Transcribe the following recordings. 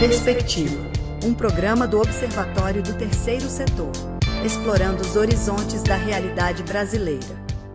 Perspectiva, um programa do Observatório do Terceiro Setor, explorando os horizontes da realidade brasileira.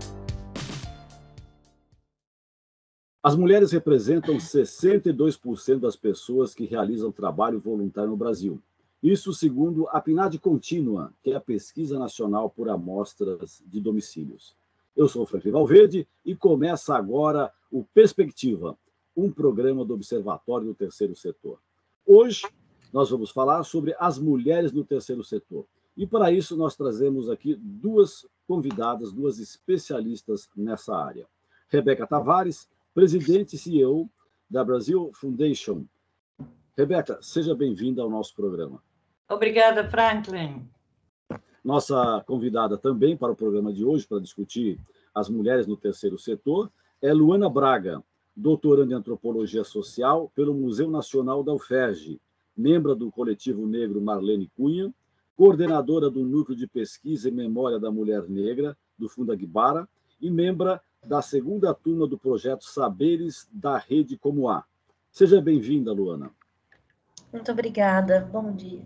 As mulheres representam 62% das pessoas que realizam trabalho voluntário no Brasil. Isso segundo a PNAD Contínua, que é a Pesquisa Nacional por Amostras de Domicílios. Eu sou o Franklin Valverde e começa agora o Perspectiva, um programa do Observatório do Terceiro Setor. Hoje, nós vamos falar sobre as mulheres no terceiro setor. E, para isso, nós trazemos aqui duas convidadas, duas especialistas nessa área. Rebeca Tavares, presidente e CEO da Brazil Foundation. Rebeca, seja bem-vinda ao nosso programa. Obrigada, Franklin. Nossa convidada também para o programa de hoje, para discutir as mulheres no terceiro setor, é Luana Braga, doutoranda em Antropologia Social pelo Museu Nacional da UFERJ, membro do Coletivo Negro Marlene Cunha, coordenadora do Núcleo de Pesquisa e Memória da Mulher Negra, do Fundagbara, e membro da segunda turma do projeto Saberes da Rede Como Há. Seja bem-vinda, Luana. Muito obrigada. Bom dia.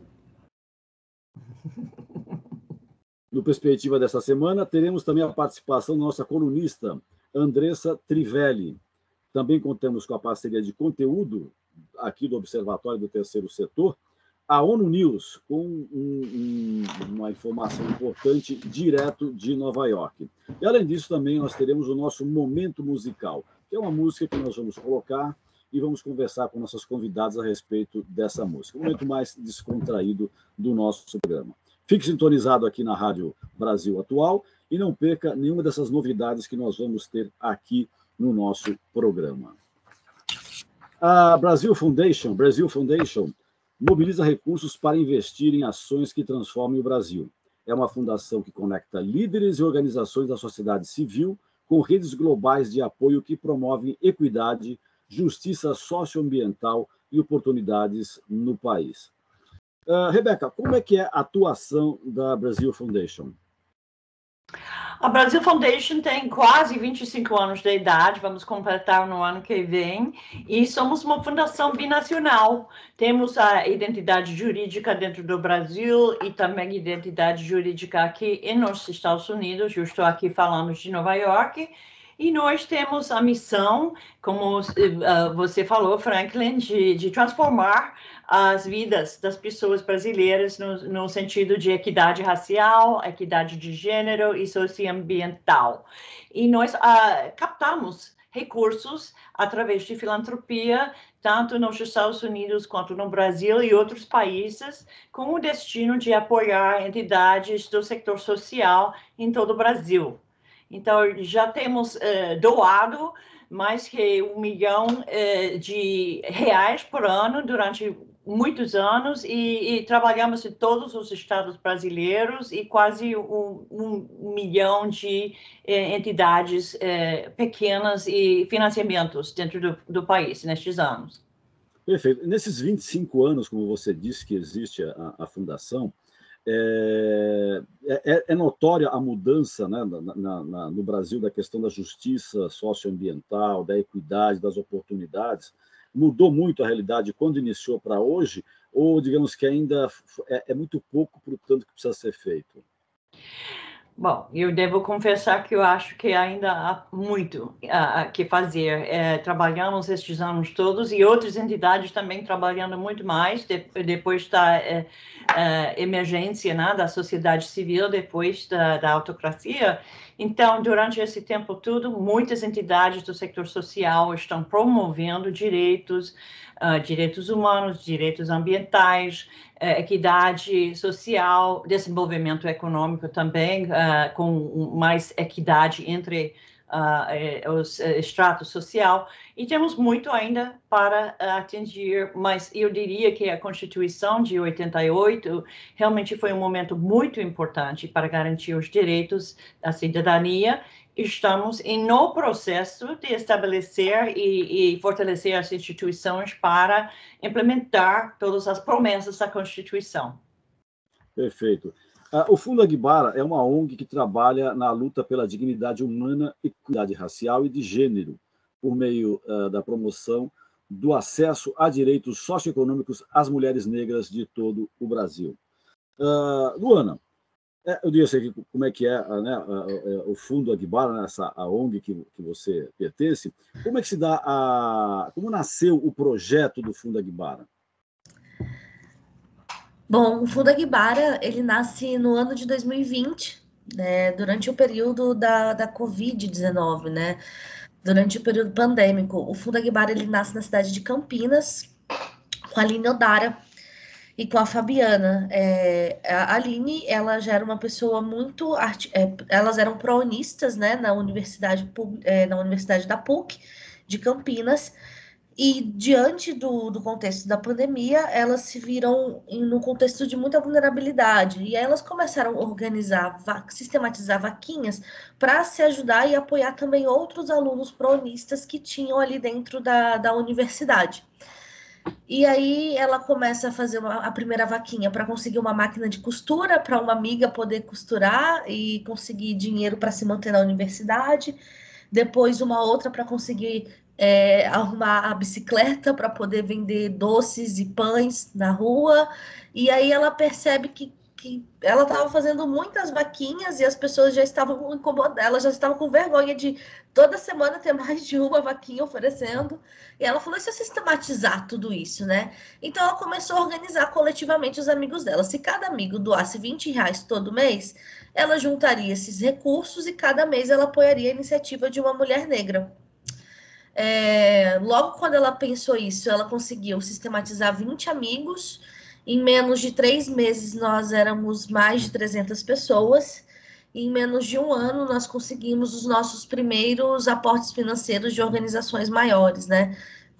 No Perspectiva dessa semana, teremos também a participação da nossa colunista, Andressa Trivelli. Também contamos com a parceria de conteúdo aqui do Observatório do Terceiro Setor, a ONU News, com uma informação importante direto de Nova York. E, além disso, também nós teremos o nosso Momento Musical, que é uma música que nós vamos colocar e vamos conversar com nossas convidadas a respeito dessa música. Um momento mais descontraído do nosso programa. Fique sintonizado aqui na Rádio Brasil Atual e não perca nenhuma dessas novidades que nós vamos ter aqui no nosso programa. A Brazil Foundation mobiliza recursos para investir em ações que transformem o Brasil. É uma fundação que conecta líderes e organizações da sociedade civil com redes globais de apoio que promovem equidade, justiça socioambiental e oportunidades no país. Rebeca, como é que é a atuação da Brazil Foundation? A Brazil Foundation tem quase 25 anos de idade, vamos completar no ano que vem, e somos uma fundação binacional. Temos a identidade jurídica dentro do Brasil e também identidade jurídica aqui nos Estados Unidos. Eu estou aqui falando de Nova York. E nós temos a missão, como você falou, Franklin, de transformar as vidas das pessoas brasileiras no sentido de equidade racial, equidade de gênero e socioambiental. E nós captamos recursos através de filantropia, tanto nos Estados Unidos quanto no Brasil e outros países, com o destino de apoiar entidades do setor social em todo o Brasil. Então, já temos doado mais que R$1 milhão de reais por ano durante muitos anos e trabalhamos em todos os estados brasileiros e quase um milhão de entidades pequenas e financiamentos dentro do país nestes anos. Perfeito. Nesses 25 anos, como você disse que existe a fundação, é notória a mudança, né, no Brasil da questão da justiça socioambiental, da equidade, das oportunidades. Mudou muito a realidade quando iniciou para hoje, ou digamos que ainda é muito pouco para o tanto que precisa ser feito? Bom, eu devo confessar que eu acho que ainda há muito que fazer. Trabalhamos estes anos todos e outras entidades também trabalhando muito mais depois da emergência, né, da sociedade civil, depois da autocracia. Então, durante esse tempo todo, muitas entidades do setor social estão promovendo direitos humanos, direitos ambientais, equidade social, desenvolvimento econômico também, com mais equidade entre os estratos social. E temos muito ainda para atingir, mas eu diria que a Constituição de 88 realmente foi um momento muito importante para garantir os direitos da cidadania. Estamos no processo de estabelecer e fortalecer as instituições para implementar todas as promessas da Constituição. Perfeito. O Fundagbara é uma ONG que trabalha na luta pela dignidade humana, equidade racial e de gênero, por meio da promoção do acesso a direitos socioeconômicos às mulheres negras de todo o Brasil. Luana, eu disse aqui como é que é, né, o Fundo Aguibara, né, a ONG que você pertence. Como é que se dá como nasceu o projeto do Fundo Aguibara? Bom, o Fundo Aguibara, ele nasce no ano de 2020, né, durante o período da Covid-19, né, durante o período pandêmico. O Fundo Aguibara, ele nasce na cidade de Campinas, com a Aline Odara e com a Fabiana. A Aline, ela já era uma pessoa muito... elas eram pronistas, né, na Universidade da PUC de Campinas, e diante do contexto da pandemia, elas se viram no contexto de muita vulnerabilidade, e aí elas começaram a organizar, sistematizar vaquinhas para se ajudar e apoiar também outros alunos pronistas que tinham ali dentro da universidade. E aí ela começa a fazer a primeira vaquinha para conseguir uma máquina de costura, para uma amiga poder costurar e conseguir dinheiro para se manter na universidade. Depois uma outra para conseguir arrumar a bicicleta para poder vender doces e pães na rua. E aí ela percebe que ela estava fazendo muitas vaquinhas e as pessoas já estavam incomodadas, elas já estavam com vergonha de toda semana ter mais de uma vaquinha oferecendo. E ela falou, e se eu sistematizar tudo isso, né? Então ela começou a organizar coletivamente os amigos dela. Se cada amigo doasse R$20 todo mês, ela juntaria esses recursos e cada mês ela apoiaria a iniciativa de uma mulher negra. Logo quando ela pensou isso, ela conseguiu sistematizar 20 amigos. Em menos de 3 meses, nós éramos mais de 300 pessoas. E em menos de um ano, nós conseguimos os nossos primeiros aportes financeiros de organizações maiores, né?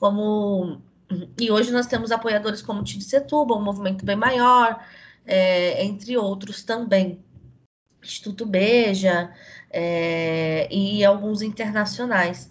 E hoje nós temos apoiadores como o TID Setúbal, um movimento bem maior, entre outros também. Instituto Beja, e alguns internacionais.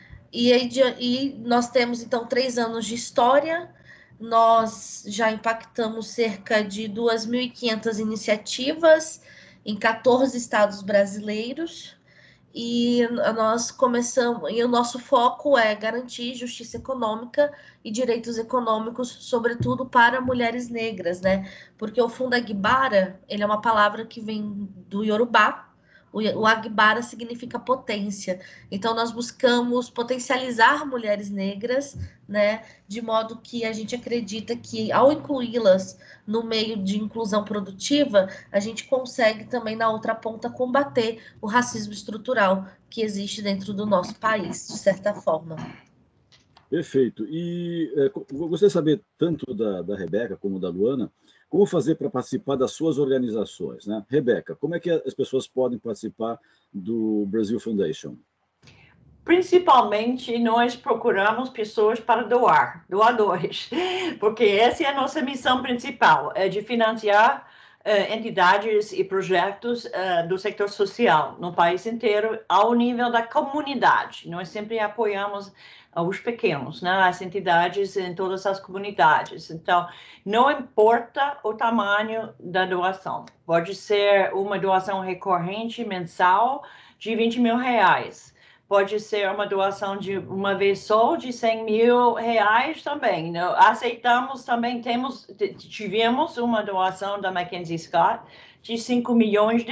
E nós temos, então, 3 anos de história. Nós já impactamos cerca de 2.500 iniciativas em 14 estados brasileiros, e nós começamos, e o nosso foco é garantir justiça econômica e direitos econômicos, sobretudo para mulheres negras, né? Porque o Fundo Aguibara, ele é uma palavra que vem do Yorubá. O Aguibara significa potência. Então, nós buscamos potencializar mulheres negras, né, de modo que a gente acredita que, ao incluí-las no meio de inclusão produtiva, a gente consegue também, na outra ponta, combater o racismo estrutural que existe dentro do nosso país, de certa forma. Perfeito. E eu gostaria de saber, tanto da Rebeca como da Luana, como fazer para participar das suas organizações, né? Rebeca, como é que as pessoas podem participar do Brazil Foundation? Principalmente, nós procuramos pessoas para doadores, porque essa é a nossa missão principal, é de financiar entidades e projetos do setor social no país inteiro, ao nível da comunidade. Nós sempre apoiamos os pequenos, né, as entidades em todas as comunidades. Então, não importa o tamanho da doação. Pode ser uma doação recorrente mensal de R$20 mil. Pode ser uma doação de uma vez só de R$100 mil também. Aceitamos também, tivemos uma doação da Mackenzie Scott de $5 milhões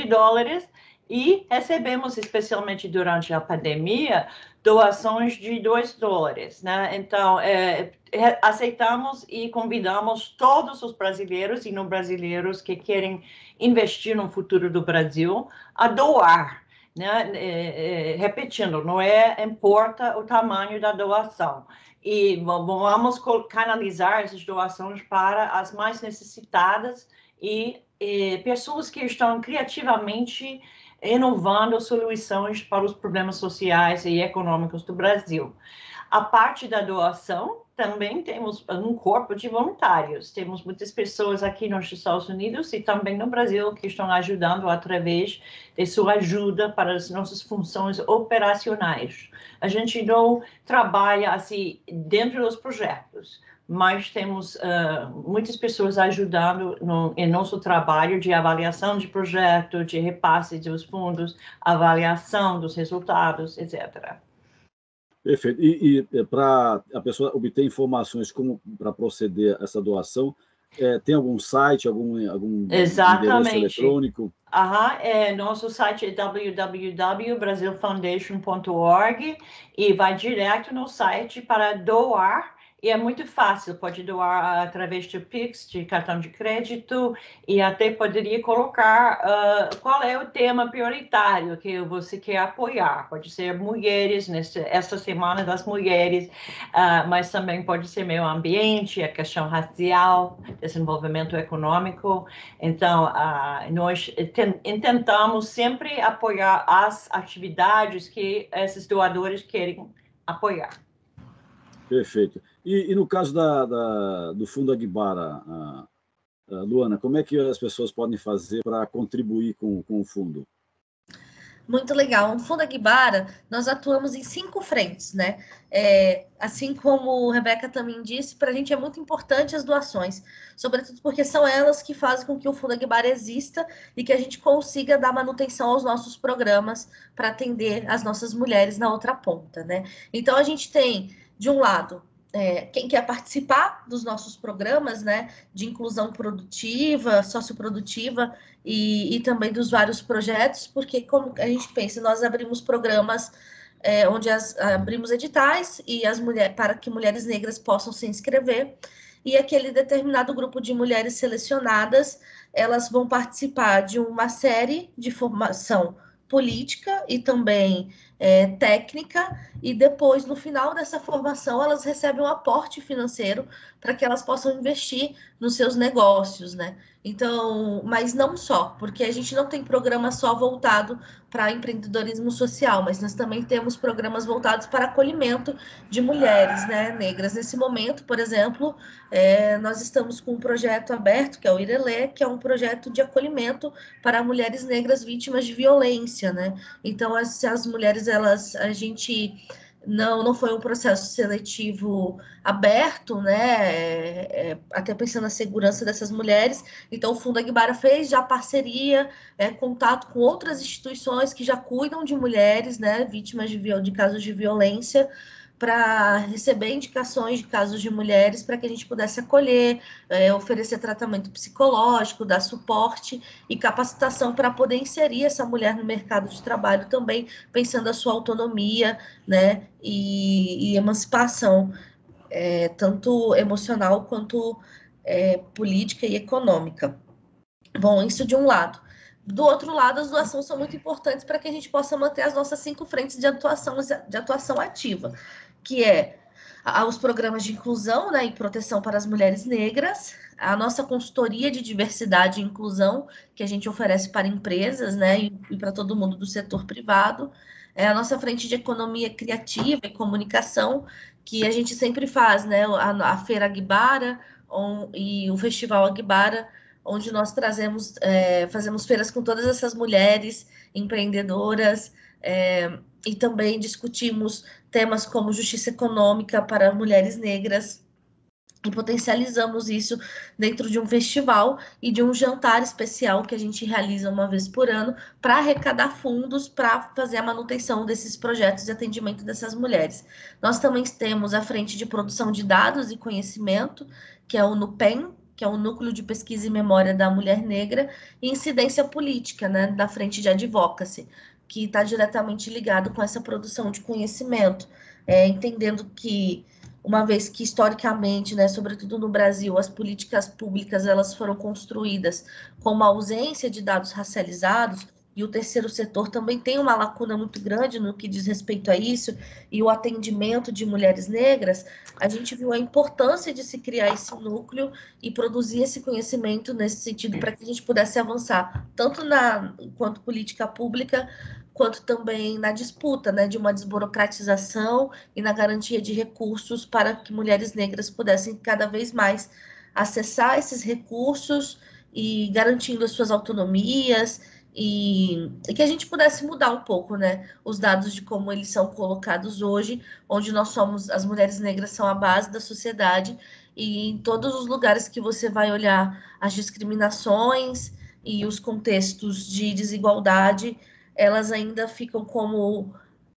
e recebemos, especialmente durante a pandemia, doações de $2, né? Então, aceitamos e convidamos todos os brasileiros e não brasileiros que querem investir no futuro do Brasil a doar, né? Repetindo, não importa o tamanho da doação. E vamos canalizar essas doações para as mais necessitadas e pessoas que estão criativamente inovando soluções para os problemas sociais e econômicos do Brasil. A parte da doação, também temos um corpo de voluntários. Temos muitas pessoas aqui nos Estados Unidos e também no Brasil que estão ajudando através de sua ajuda para as nossas funções operacionais. A gente não trabalha assim dentro dos projetos, mas temos muitas pessoas ajudando em nosso trabalho de avaliação de projeto, de repasse dos fundos, avaliação dos resultados, etc. Perfeito. E para a pessoa obter informações como para proceder a essa doação, tem algum site, algum endereço eletrônico? Nosso site é www.brasilfoundation.org e vai direto no site para doar. E é muito fácil, pode doar através de Pix, de cartão de crédito, e até poderia colocar qual é o tema prioritário que você quer apoiar. Pode ser mulheres, essa semana das mulheres, mas também pode ser meio ambiente, a questão racial, desenvolvimento econômico. Então, nós tentamos sempre apoiar as atividades que esses doadores querem apoiar. Perfeito. E no caso do Fundo Aguibara, Luana, como é que as pessoas podem fazer para contribuir com o fundo? Muito legal. No Fundo Aguibara, nós atuamos em 5 frentes, né? Assim como a Rebeca também disse, para a gente é muito importante as doações, sobretudo porque são elas que fazem com que o Fundo Aguibara exista e que a gente consiga dar manutenção aos nossos programas para atender as nossas mulheres na outra ponta, né? Então, a gente tem, de um lado, quem quer participar dos nossos programas, né, de inclusão produtiva, socioprodutiva e também dos vários projetos, porque como a gente pensa, nós abrimos programas onde abrimos editais e para que mulheres negras possam se inscrever, e aquele determinado grupo de mulheres selecionadas, elas vão participar de uma série de formação política e também técnica, e depois, no final dessa formação, elas recebem um aporte financeiro para que elas possam investir nos seus negócios, né? Então, mas não só, porque a gente não tem programa só voltado para empreendedorismo social, mas nós também temos programas voltados para acolhimento de mulheres, né, negras. Nesse momento, por exemplo, nós estamos com um projeto aberto, que é o Irelê, que é um projeto de acolhimento para mulheres negras vítimas de violência, né? Então, as mulheres, a gente não foi um processo seletivo aberto, né? Até pensando na segurança dessas mulheres. Então, o Fundo Aguibara fez já parceria, contato com outras instituições que já cuidam de mulheres, né, vítimas de casos de violência, para receber indicações de casos de mulheres, para que a gente pudesse acolher, oferecer tratamento psicológico, dar suporte e capacitação para poder inserir essa mulher no mercado de trabalho também, pensando a sua autonomia, né, e emancipação, tanto emocional quanto política e econômica. Bom, isso de um lado. Do outro lado, as doações são muito importantes para que a gente possa manter as nossas 5 frentes de atuação ativa, que os programas de inclusão, né, e proteção para as mulheres negras, a nossa consultoria de diversidade e inclusão, que a gente oferece para empresas, né, e para todo mundo do setor privado, a nossa frente de economia criativa e comunicação, que a gente sempre faz, né, a Feira Aguibara e o Festival Aguibara, onde nós fazemos feiras com todas essas mulheres empreendedoras, e também discutimos temas como justiça econômica para mulheres negras, e potencializamos isso dentro de um festival e de um jantar especial que a gente realiza uma vez por ano para arrecadar fundos para fazer a manutenção desses projetos de atendimento dessas mulheres. Nós também temos a frente de produção de dados e conhecimento, que é o NUPEM, que é o Núcleo de Pesquisa e Memória da Mulher Negra, e incidência política, né, da frente de advocacy, que está diretamente ligado com essa produção de conhecimento, entendendo que, uma vez que historicamente, né, sobretudo no Brasil, as políticas públicas elas foram construídas com uma ausência de dados racializados, e o terceiro setor também tem uma lacuna muito grande no que diz respeito a isso, e o atendimento de mulheres negras, a gente viu a importância de se criar esse núcleo e produzir esse conhecimento nesse sentido, para que a gente pudesse avançar, tanto quanto política pública, quanto também na disputa, né, de uma desburocratização e na garantia de recursos para que mulheres negras pudessem cada vez mais acessar esses recursos e garantindo as suas autonomias, e que a gente pudesse mudar um pouco, né, os dados de como eles são colocados hoje, onde as mulheres negras são a base da sociedade, e em todos os lugares que você vai olhar as discriminações e os contextos de desigualdade, elas ainda ficam como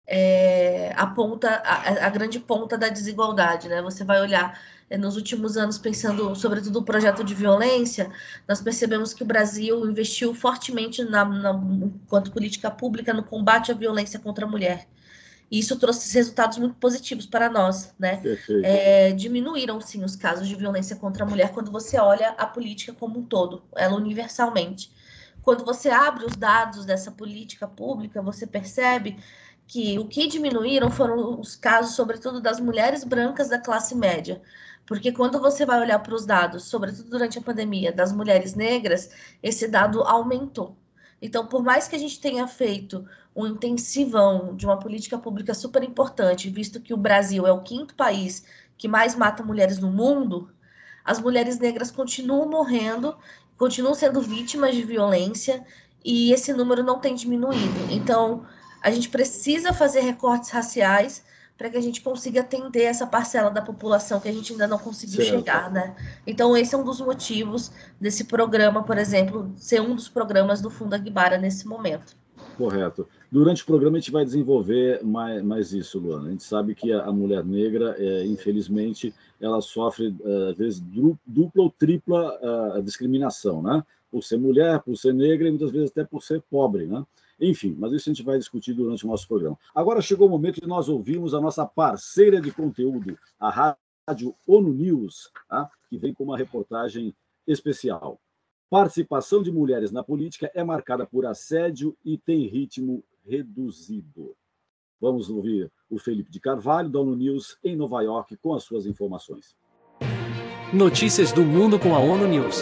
a grande ponta da desigualdade, né? Você vai olhar nos últimos anos, pensando sobretudo no projeto de violência, nós percebemos que o Brasil investiu fortemente enquanto política pública no combate à violência contra a mulher. E isso trouxe resultados muito positivos para nós, né? Diminuíram, sim, os casos de violência contra a mulher quando você olha a política como um todo, ela universalmente. Quando você abre os dados dessa política pública, você percebe que o que diminuíram foram os casos, sobretudo, das mulheres brancas da classe média. Porque quando você vai olhar para os dados, sobretudo durante a pandemia, das mulheres negras, esse dado aumentou. Então, por mais que a gente tenha feito um intensivão de uma política pública super importante, visto que o Brasil é o 5º país que mais mata mulheres no mundo, as mulheres negras continuam morrendo, continuam sendo vítimas de violência, e esse número não tem diminuído. Então, a gente precisa fazer recortes raciais para que a gente consiga atender essa parcela da população que a gente ainda não conseguiu chegar, né? Então, esse é um dos motivos desse programa, por exemplo, ser um dos programas do Fundo Aguibara nesse momento. Correto. Durante o programa a gente vai desenvolver mais isso, Luana. A gente sabe que a mulher negra, infelizmente, ela sofre, às vezes, dupla ou tripla discriminação, né? Por ser mulher, por ser negra e muitas vezes até por ser pobre, né? Enfim, mas isso a gente vai discutir durante o nosso programa. Agora chegou o momento de nós ouvirmos a nossa parceira de conteúdo, a Rádio ONU News, tá? Que vem com uma reportagem especial. Participação de mulheres na política é marcada por assédio e tem ritmo reduzido. Vamos ouvir o Felipe de Carvalho, da ONU News, em Nova York, com as suas informações. Notícias do mundo com a ONU News.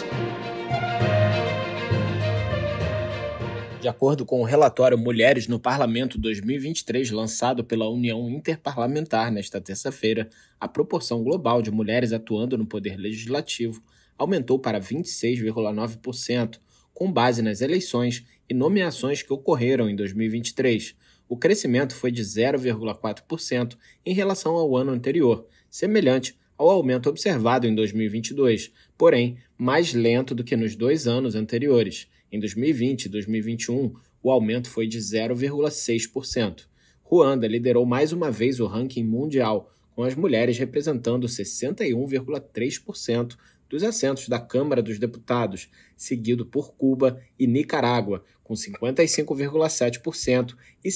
De acordo com o relatório Mulheres no Parlamento 2023, lançado pela União Interparlamentar nesta terça-feira, a proporção global de mulheres atuando no poder legislativo aumentou para 26,9%, com base nas eleições e nomeações que ocorreram em 2023. O crescimento foi de 0,4% em relação ao ano anterior, semelhante ao aumento observado em 2022, porém mais lento do que nos 2 anos anteriores. Em 2020 e 2021, o aumento foi de 0,6%. Ruanda liderou mais uma vez o ranking mundial, com as mulheres representando 61,3% dos assentos da Câmara dos Deputados, seguido por Cuba e Nicarágua, com 55,7% e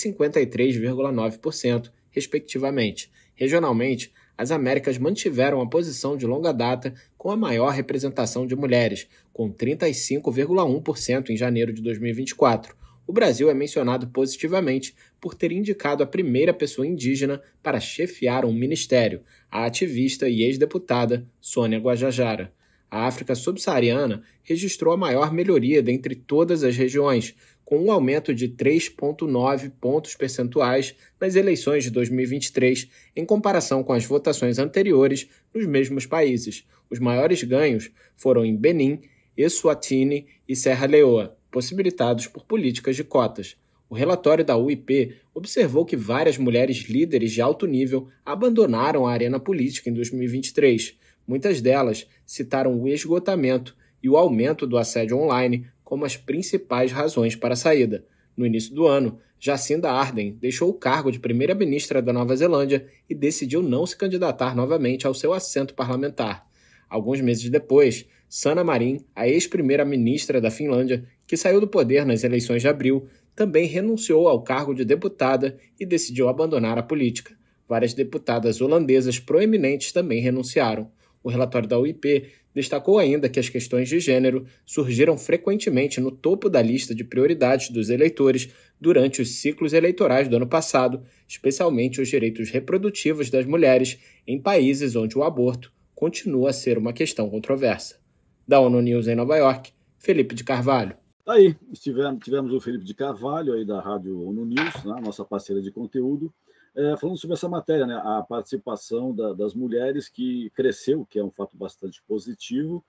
53,9%, respectivamente. Regionalmente, as Américas mantiveram a posição de longa data com a maior representação de mulheres, com 35,1% em janeiro de 2024. O Brasil é mencionado positivamente por ter indicado a primeira pessoa indígena para chefiar um ministério, a ativista e ex-deputada Sônia Guajajara. A África subsaariana registrou a maior melhoria dentre todas as regiões, com um aumento de 3,9 pontos percentuais nas eleições de 2023, em comparação com as votações anteriores nos mesmos países. Os maiores ganhos foram em Benin, Eswatini e Serra Leoa, possibilitados por políticas de cotas. O relatório da UIP observou que várias mulheres líderes de alto nível abandonaram a arena política em 2023. Muitas delas citaram o esgotamento e o aumento do assédio online como as principais razões para a saída. No início do ano, Jacinda Ardern deixou o cargo de primeira-ministra da Nova Zelândia e decidiu não se candidatar novamente ao seu assento parlamentar. Alguns meses depois, Sanna Marin, a ex-primeira-ministra da Finlândia, que saiu do poder nas eleições de abril, também renunciou ao cargo de deputada e decidiu abandonar a política. Várias deputadas holandesas proeminentes também renunciaram. O relatório da UIP destacou ainda que as questões de gênero surgiram frequentemente no topo da lista de prioridades dos eleitores durante os ciclos eleitorais do ano passado, especialmente os direitos reprodutivos das mulheres em países onde o aborto continua a ser uma questão controversa. Da ONU News em Nova York, Felipe de Carvalho. Aí, tivemos o Felipe de Carvalho, aí da Rádio ONU News, né, nossa parceira de conteúdo, falando sobre essa matéria, né, a participação das mulheres, que cresceu, que é um fato bastante positivo,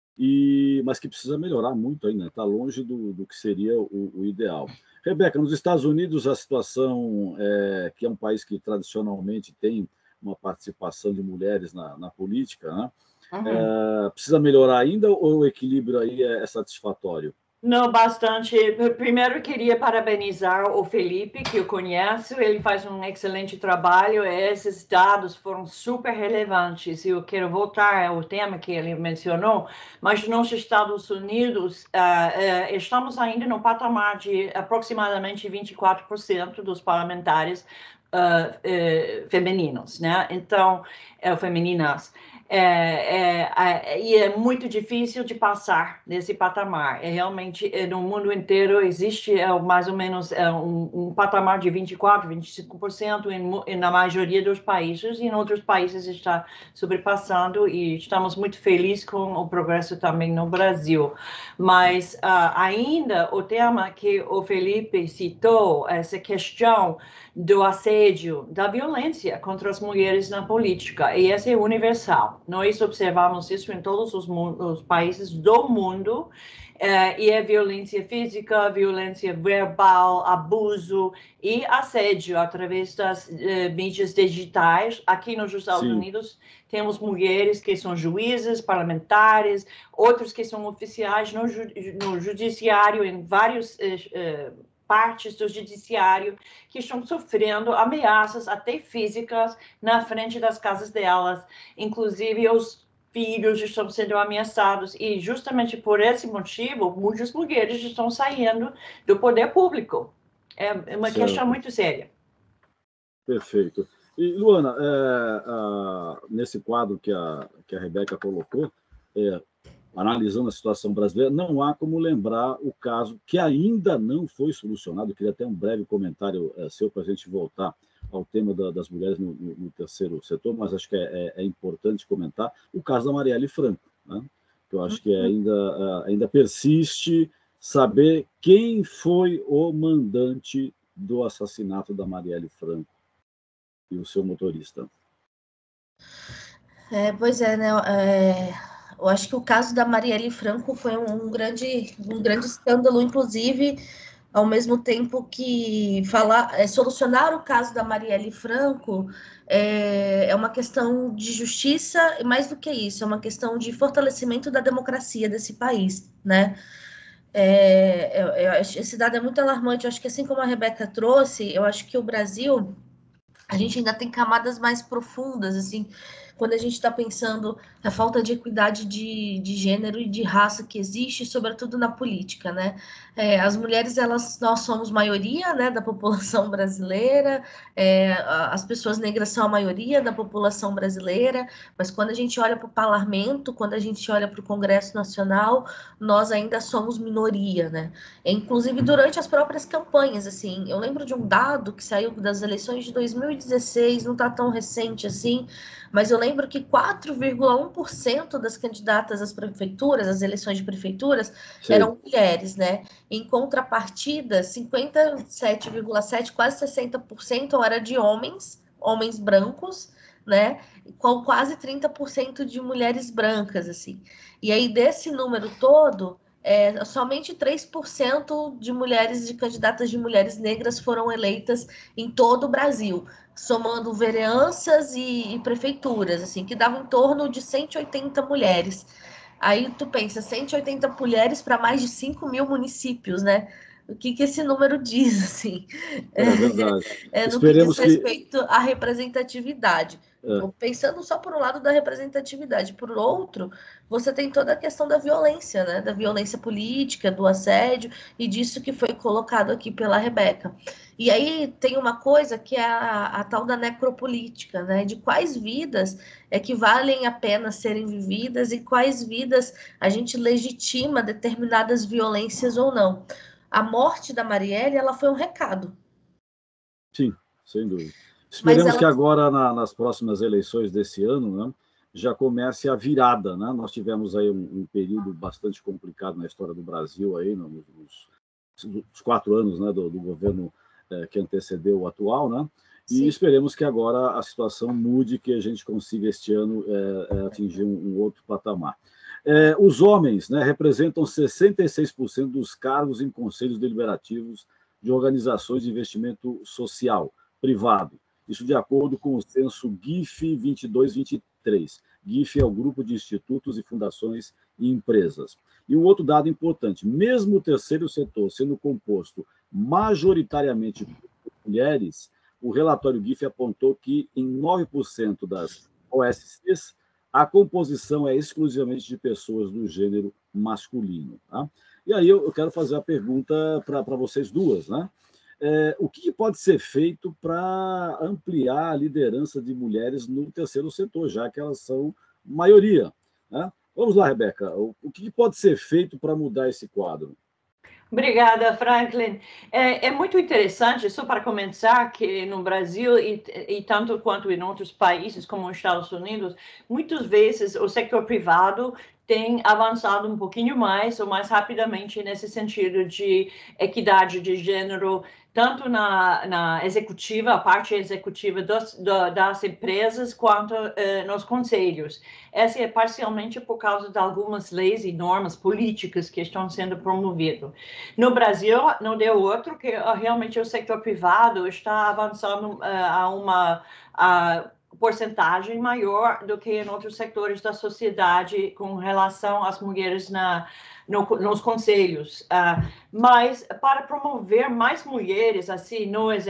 mas que precisa melhorar muito ainda, está longe do que seria o ideal. Rebeca, nos Estados Unidos a situação, que é um país que tradicionalmente tem uma participação de mulheres na política, né? Precisa melhorar ainda ou o equilíbrio aí é satisfatório? Não, bastante. Primeiro, queria parabenizar o Felipe, que eu conheço. Ele faz um excelente trabalho. Esses dados foram super relevantes. Eu quero voltar ao tema que ele mencionou, mas nos Estados Unidos, estamos ainda no patamar de aproximadamente 24% dos parlamentares femininos, né? Então, femininas. E é muito difícil de passar nesse patamar. Realmente, no mundo inteiro, existe mais ou menos um patamar de 24%, 25% na maioria dos países, e em outros países está sobrepassando, e estamos muito felizes com o progresso também no Brasil. Mas ainda o tema que o Felipe citou, essa questão do assédio, da violência contra as mulheres na política, e essa é universal. Nós observamos isso em todos os países do mundo, e é violência física, violência verbal, abuso e assédio através das mídias digitais. Aqui nos Estados Unidos, temos mulheres que são juízes, parlamentares, outros que são oficiais no judiciário, em vários partes do judiciário, que estão sofrendo ameaças até físicas na frente das casas delas. Inclusive, os filhos estão sendo ameaçados, e justamente por esse motivo, muitas mulheres estão saindo do poder público. É uma questão muito séria. Perfeito. E, Luana, nesse quadro que a Rebeca colocou, analisando a situação brasileira, não há como lembrar o caso que ainda não foi solucionado. Eu queria até um breve comentário seu para a gente voltar ao tema das mulheres no terceiro setor, mas acho que é importante comentar o caso da Marielle Franco, né? Que eu acho que ainda persiste saber quem foi o mandante do assassinato da Marielle Franco e o seu motorista. Pois é, né? Eu acho que o caso da Marielle Franco foi um grande escândalo, inclusive, ao mesmo tempo que solucionar o caso da Marielle Franco é uma questão de justiça, e mais do que isso, é uma questão de fortalecimento da democracia desse país, né? Esse dado é muito alarmante. Eu acho que, assim como a Rebeca trouxe, eu acho que o Brasil, a gente ainda tem camadas mais profundas, assim, quando a gente está pensando na falta de equidade de gênero e de raça que existe, sobretudo na política, né? As mulheres, nós somos maioria, né, da população brasileira, as pessoas negras são a maioria da população brasileira, mas quando a gente olha para o parlamento, quando a gente olha para o Congresso Nacional, nós ainda somos minoria, né? Inclusive durante as próprias campanhas, assim, eu lembro de um dado que saiu das eleições de 2016, não está tão recente assim, mas eu lembro que 4,1% das candidatas às prefeituras, às eleições de prefeituras, eram mulheres, né? Em contrapartida, 57,7%, quase 60% era de homens brancos, né? Com quase 30% de mulheres brancas, assim. E aí, desse número todo, somente 3% de candidatas de mulheres negras foram eleitas em todo o Brasil, somando vereanças e prefeituras, assim, que davam em torno de 180 mulheres. Aí tu pensa, 180 mulheres para mais de 5 mil municípios, né? O que esse número diz, assim? É verdade. No que diz respeito à representatividade. Pensando só por um lado da representatividade, por outro, você tem toda a questão da violência, né? Da violência política, do assédio, e disso que foi colocado aqui pela Rebeca. E aí tem uma coisa que é a tal da necropolítica, né? De quais vidas é que valem a pena serem vividas e quais vidas a gente legitima determinadas violências ou não. A morte da Marielle, ela foi um recado. Sim, sem dúvida. Esperemos que agora, nas próximas eleições desse ano, né, já comece a virada, né? Nós tivemos aí um período bastante complicado na história do Brasil, aí, nos 4 anos, né, do governo que antecedeu o atual, né? E sim, esperemos que agora a situação mude, que a gente consiga este ano atingir um outro patamar. Os homens, né, representam 66% dos cargos em conselhos deliberativos de organizações de investimento social privado. Isso de acordo com o censo GIF 22-23. GIF é o grupo de institutos e fundações e empresas. E um outro dado importante, mesmo o terceiro setor sendo composto majoritariamente por mulheres, o relatório GIF apontou que em 9% das OSCs, a composição é exclusivamente de pessoas do gênero masculino. Tá? E aí eu quero fazer a pergunta para vocês duas, né? O que pode ser feito para ampliar a liderança de mulheres no terceiro setor, já que elas são maioria, né? Vamos lá, Rebeca, o que pode ser feito para mudar esse quadro? Obrigada, Franklin. É muito interessante, só para começar, que no Brasil e tanto quanto em outros países, como os Estados Unidos, muitas vezes o setor privado tem avançado um pouquinho mais ou mais rapidamente nesse sentido de equidade de gênero, tanto na executiva, a parte executiva das empresas, quanto nos conselhos. Essa é parcialmente por causa de algumas leis e normas políticas que estão sendo promovidas. No Brasil, não deu outro, que realmente o setor privado está avançando a uma porcentagem maior do que em outros setores da sociedade com relação às mulheres nos conselhos. Mas para promover mais mulheres assim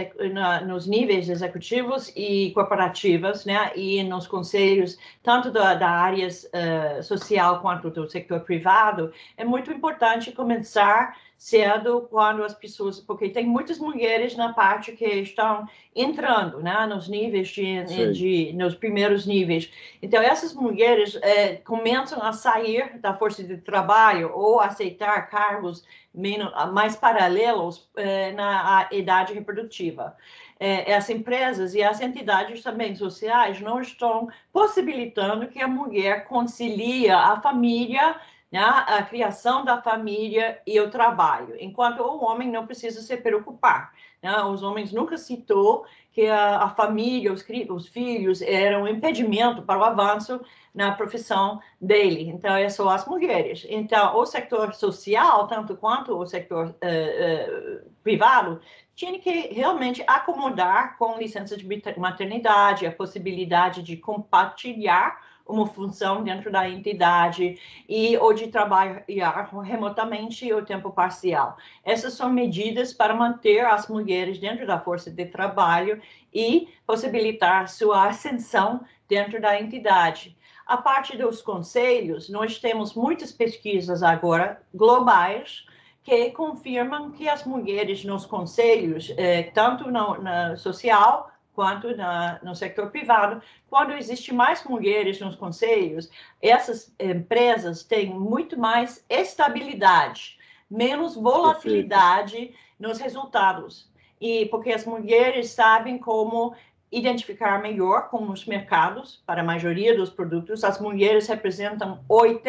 nos níveis executivos e corporativos, né, e nos conselhos, tanto da área social quanto do setor privado, é muito importante começar cedo quando as pessoas, porque tem muitas mulheres na parte que estão entrando, né, nos níveis nos primeiros níveis. Então essas mulheres começam a sair da força de trabalho ou aceitar cargos mais paralelos na idade reprodutiva. As empresas e as entidades também sociais não estão possibilitando que a mulher concilie a família, né, a criação da família e o trabalho, enquanto o homem não precisa se preocupar. Né? Os homens nunca citou que a família, os filhos eram um impedimento para o avanço na profissão dele. Então, é só as mulheres. Então, o setor social, tanto quanto o setor privado, tinha que realmente acomodar com licença de maternidade, a possibilidade de compartilhar uma função dentro da entidade ou de trabalhar remotamente ou tempo parcial. Essas são medidas para manter as mulheres dentro da força de trabalho e possibilitar sua ascensão dentro da entidade. A parte dos conselhos, nós temos muitas pesquisas agora globais que confirmam que as mulheres nos conselhos, tanto no social quanto no setor privado, quando existe mais mulheres nos conselhos, essas empresas têm muito mais estabilidade, menos volatilidade nos resultados. E porque as mulheres sabem como identificar melhor com os mercados, para a maioria dos produtos, as mulheres representam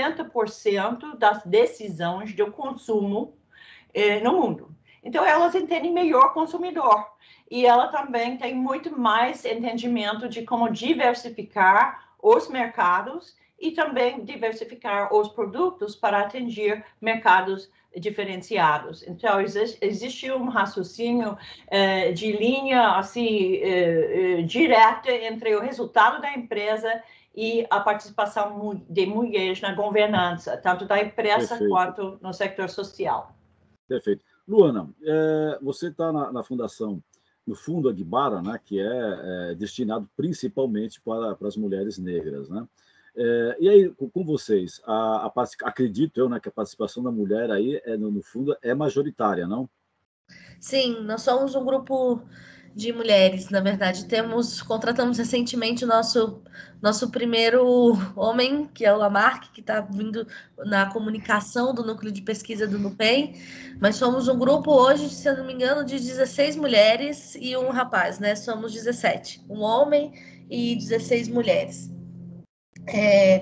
80% das decisões de consumo no mundo. Então, elas entendem melhor o consumidor. E ela também tem muito mais entendimento de como diversificar os mercados e também diversificar os produtos para atingir mercados diferenciados. Então, existe um raciocínio de linha assim, direta entre o resultado da empresa e a participação de mulheres na governança, tanto da empresa quanto no setor social. Perfeito. Luana, você está na fundação, no Fundo Aguibara, né, que é destinado principalmente para as mulheres negras, né? E aí, com vocês, acredito eu, né, que a participação da mulher aí no fundo é majoritária, não? Sim, nós somos um grupo de mulheres, na verdade. Contratamos recentemente o nosso primeiro homem, que é o Lamarck, que está vindo na comunicação do núcleo de pesquisa do NUPEM, mas somos um grupo hoje, se eu não me engano, de 16 mulheres e um rapaz, né? Somos 17, um homem e 16 mulheres.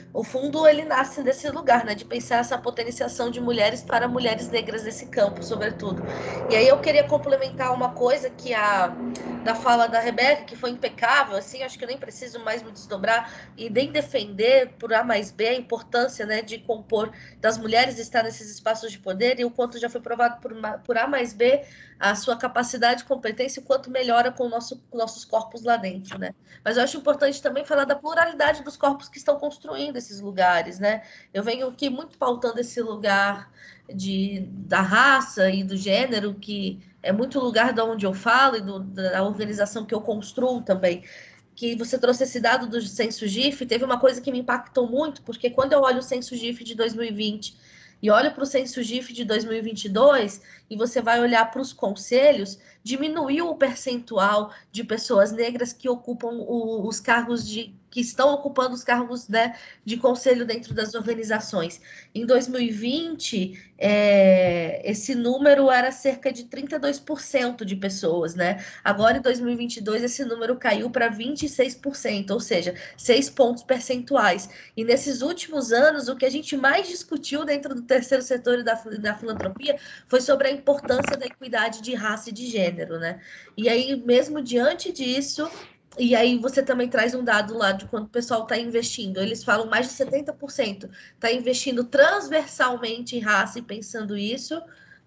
O fundo, ele nasce desse lugar, né, de pensar essa potenciação de mulheres para mulheres negras nesse campo, sobretudo. E aí eu queria complementar uma coisa que da fala da Rebeca, que foi impecável, assim, acho que eu nem preciso mais me desdobrar e nem defender por A mais B a importância, né, de compor, das mulheres estar nesses espaços de poder e o quanto já foi provado por A mais B a sua capacidade, competência, o quanto melhora com nossos corpos lá dentro, né? Mas eu acho importante também falar da pluralidade dos corpos que estão construindo esses lugares, né? Eu venho aqui muito pautando esse lugar da raça e do gênero, que é muito lugar de onde eu falo e da organização que eu construo também. Que você trouxe esse dado do Censo GIF, teve uma coisa que me impactou muito, porque quando eu olho o Censo GIF de 2020 e olho para o Censo GIF de 2022, e você vai olhar para os conselhos, diminuiu o percentual de pessoas negras que ocupam os cargos que estão ocupando os cargos, né, de conselho dentro das organizações. Em 2020, esse número era cerca de 32% de pessoas, né? Agora, em 2022, esse número caiu para 26%, ou seja, 6 pontos percentuais. E nesses últimos anos, o que a gente mais discutiu dentro do terceiro setor e da filantropia foi sobre a importância da equidade de raça e de gênero, né? E aí, mesmo diante disso, e aí você também traz um dado lá de quando o pessoal está investindo, eles falam mais de 70% está investindo transversalmente em raça e pensando isso,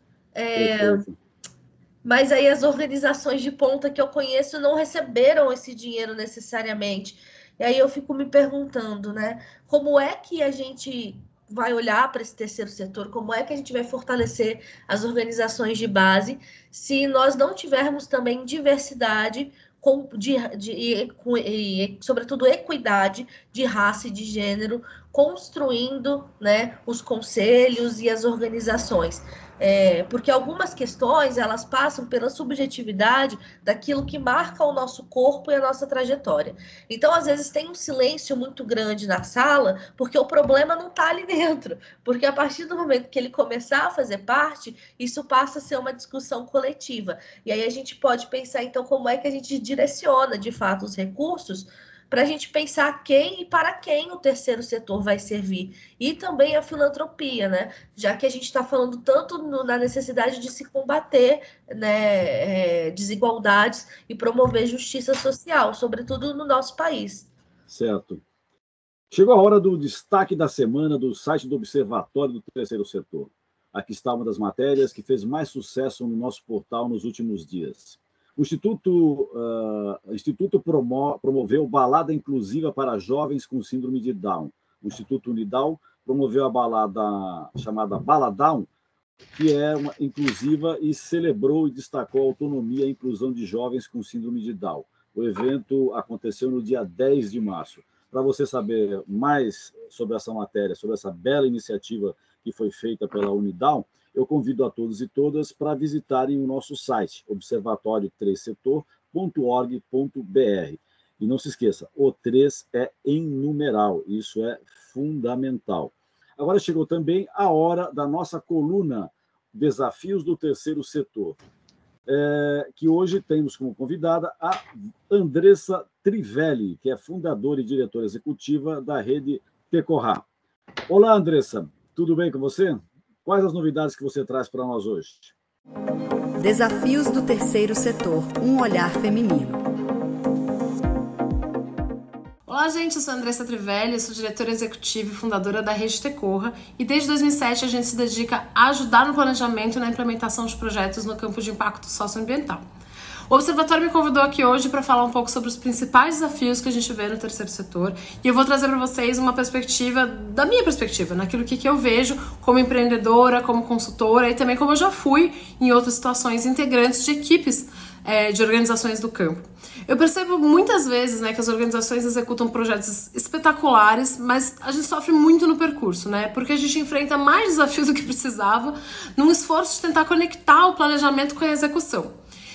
mas aí as organizações de ponta que eu conheço não receberam esse dinheiro necessariamente. E aí eu fico me perguntando, né, como é que a gente vai olhar para esse terceiro setor, como é que a gente vai fortalecer as organizações de base, se nós não tivermos também diversidade, sobretudo equidade de raça e de gênero, construindo, né, os conselhos e as organizações. Porque algumas questões, elas passam pela subjetividade daquilo que marca o nosso corpo e a nossa trajetória. Então, às vezes, tem um silêncio muito grande na sala, porque o problema não está ali dentro. Porque a partir do momento que ele começar a fazer parte, isso passa a ser uma discussão coletiva. E aí a gente pode pensar, então, como é que a gente direciona, de fato, os recursos para a gente pensar quem e para quem o terceiro setor vai servir. E também a filantropia, né? Já que a gente está falando tanto na necessidade de se combater, né, desigualdades e promover justiça social, sobretudo no nosso país. Certo. Chegou a hora do destaque da semana do site do Observatório do Terceiro Setor. Aqui está uma das matérias que fez mais sucesso no nosso portal nos últimos dias. O Instituto promoveu balada inclusiva para jovens com síndrome de Down. O Instituto Unidal promoveu a balada chamada Baladown, que é uma inclusiva e celebrou e destacou a autonomia e a inclusão de jovens com síndrome de Down. O evento aconteceu no dia 10 de março. Para você saber mais sobre essa matéria, sobre essa bela iniciativa que foi feita pela Unidal, eu convido a todos e todas para visitarem o nosso site, observatório3setor.org.br. E não se esqueça, o 3 é em numeral, isso é fundamental. Agora chegou também a hora da nossa coluna Desafios do Terceiro Setor, que hoje temos como convidada a Andressa Trivelli, que é fundadora e diretora executiva da rede Tecorá. Olá, Andressa, tudo bem com você? Quais as novidades que você traz para nós hoje? Desafios do Terceiro Setor, um olhar feminino. Olá, gente, eu sou a Andressa Trivelli, sou diretora executiva e fundadora da Rede Tecorra e desde 2007 a gente se dedica a ajudar no planejamento e na implementação de projetos no campo de impacto socioambiental. O Observatório me convidou aqui hoje para falar um pouco sobre os principais desafios que a gente vê no terceiro setor e eu vou trazer para vocês uma perspectiva, da minha perspectiva, naquilo que eu vejo como empreendedora, como consultora e também como eu já fui em outras situações integrantes de equipes de organizações do campo. Eu percebo muitas vezes, né, que as organizações executam projetos espetaculares, mas a gente sofre muito no percurso, né, porque a gente enfrenta mais desafios do que precisava num esforço de tentar conectar o planejamento com a execução.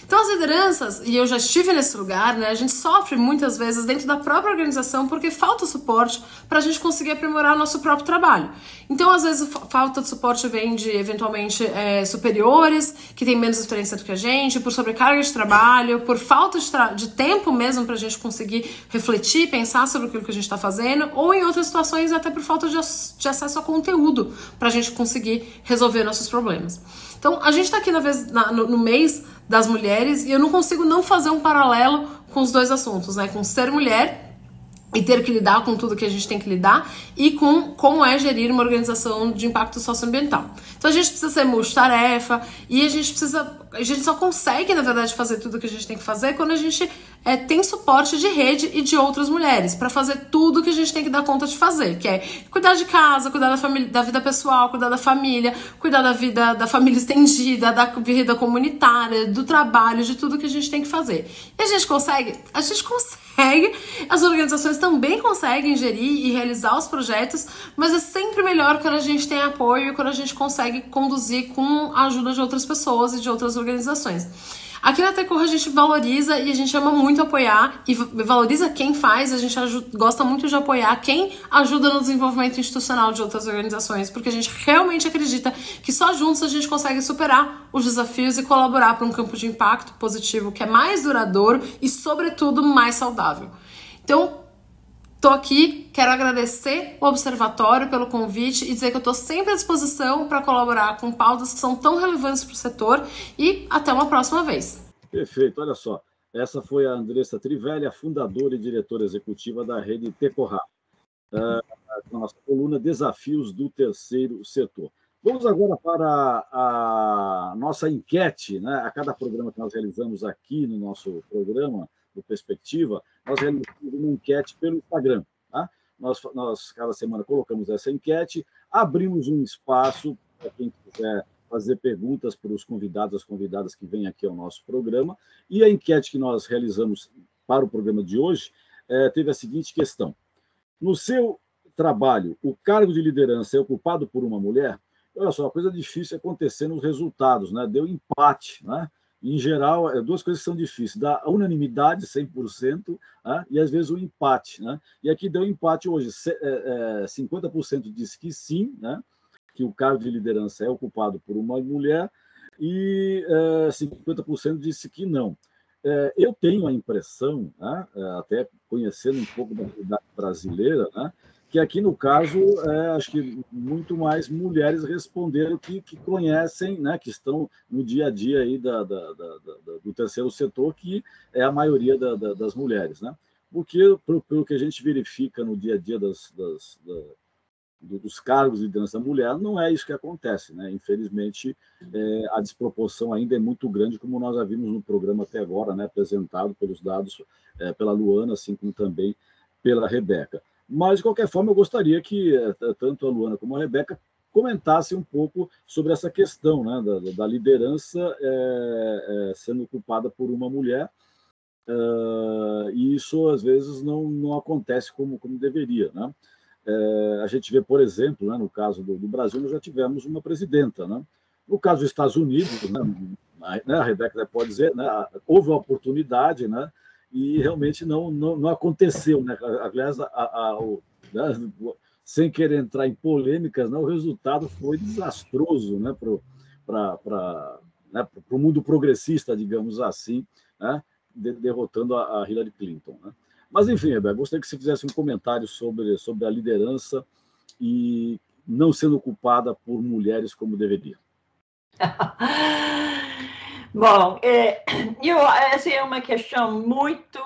Então as lideranças, e eu já estive nesse lugar, né, a gente sofre muitas vezes dentro da própria organização porque falta suporte para a gente conseguir aprimorar o nosso próprio trabalho. Então às vezes falta de suporte vem de eventualmente superiores que têm menos experiência do que a gente, por sobrecarga de trabalho, por falta de tempo mesmo para a gente conseguir refletir, pensar sobre aquilo que a gente está fazendo, ou em outras situações até por falta de acesso a conteúdo para a gente conseguir resolver nossos problemas. Então, a gente está aqui no mês das mulheres e eu não consigo não fazer um paralelo com os dois assuntos, né? Com ser mulher e ter que lidar com tudo que a gente tem que lidar e com como é gerir uma organização de impacto socioambiental. Então, a gente precisa ser multitarefa e a gente só consegue, na verdade, fazer tudo que a gente tem que fazer quando a gente tem suporte de rede e de outras mulheres para fazer tudo que a gente tem que dar conta de fazer, que é cuidar de casa, cuidar da família, da vida pessoal, cuidar da família, cuidar da vida da família estendida, da vida comunitária, do trabalho, de tudo que a gente tem que fazer. E a gente consegue? A gente consegue. As organizações também conseguem gerir e realizar os projetos, mas é sempre melhor quando a gente tem apoio e quando a gente consegue conduzir com a ajuda de outras pessoas e de outras organizações. Aqui na Tecorra a gente valoriza e a gente ama muito apoiar e valoriza quem faz, a gente gosta muito de apoiar quem ajuda no desenvolvimento institucional de outras organizações, porque a gente realmente acredita que só juntos a gente consegue superar os desafios e colaborar para um campo de impacto positivo que é mais duradouro e, sobretudo, mais saudável. Então, tô aqui, quero agradecer o Observatório pelo convite e dizer que eu tô sempre à disposição para colaborar com pautas que são tão relevantes para o setor e até uma próxima vez. Perfeito, olha só. Essa foi a Andressa Trivelli, a fundadora e diretora executiva da rede Tecorra, na nossa coluna Desafios do Terceiro Setor. Vamos agora para a nossa enquete, né? A cada programa que nós realizamos aqui no nosso programa, do Perspectiva, nós realizamos uma enquete pelo Instagram. Tá? Nós, cada semana, colocamos essa enquete, abrimos um espaço para quem quiser fazer perguntas para os convidados, as convidadas que vêm aqui ao nosso programa, e a enquete que nós realizamos para o programa de hoje teve a seguinte questão. No seu trabalho, o cargo de liderança é ocupado por uma mulher? Olha só, uma coisa difícil acontecer nos resultados, né? Deu empate, né? Em geral, duas coisas que são difíceis, da unanimidade, 100%, né? E às vezes o empate, né? E aqui deu empate hoje, 50% diz que sim, né? Que o cargo de liderança é ocupado por uma mulher, e 50% disse que não. Eu tenho a impressão, né? Até conhecendo um pouco da realidade brasileira, né? Que aqui, no caso, acho que muito mais mulheres responderam que conhecem, né, que estão no dia a dia aí do terceiro setor, que é a maioria das mulheres. Né? Porque, pelo que a gente verifica no dia a dia dos cargos de liderança da mulher, não é isso que acontece. Né? Infelizmente, a desproporção ainda é muito grande, como nós já vimos no programa até agora, né, apresentado pelos dados pela Luana, assim como também pela Rebeca. Mas, de qualquer forma, eu gostaria que tanto a Luana como a Rebeca comentassem um pouco sobre essa questão, né, da liderança sendo ocupada por uma mulher, e isso, às vezes, não acontece como deveria. Né? A gente vê, por exemplo, né, no caso do Brasil, nós já tivemos uma presidenta. Né? No caso dos Estados Unidos, né, a Rebeca pode dizer, né, houve uma oportunidade, né, e realmente não aconteceu. Né? Aliás, né, sem querer entrar em polêmicas, né, o resultado foi desastroso, né, para o mundo progressista, digamos assim, né, derrotando a Hillary Clinton. Né? Mas, enfim, Rebeca, gostaria que você fizesse um comentário sobre a liderança e não sendo ocupada por mulheres como deveria. Bom, essa é uma questão muito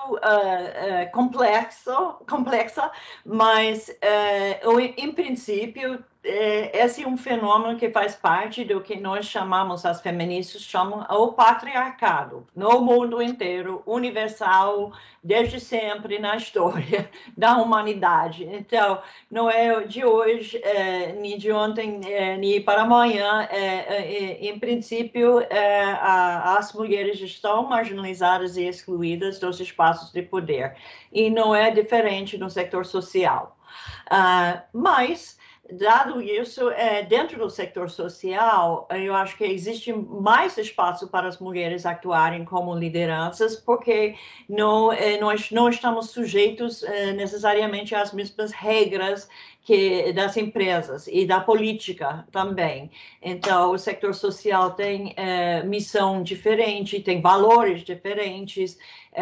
complexa, mas, em princípio, esse é um fenômeno que faz parte do que nós chamamos, as feministas chamam, o patriarcado, no mundo inteiro, universal, desde sempre na história da humanidade. Então, não é de hoje, nem de ontem, nem para amanhã. Em princípio, as mulheres estão marginalizadas e excluídas dos espaços de poder. E não é diferente no setor social. Mas dado isso, dentro do setor social, eu acho que existe mais espaço para as mulheres atuarem como lideranças, porque nós não estamos sujeitos necessariamente às mesmas regras das empresas e da política também. Então, o setor social tem missão diferente, tem valores diferentes,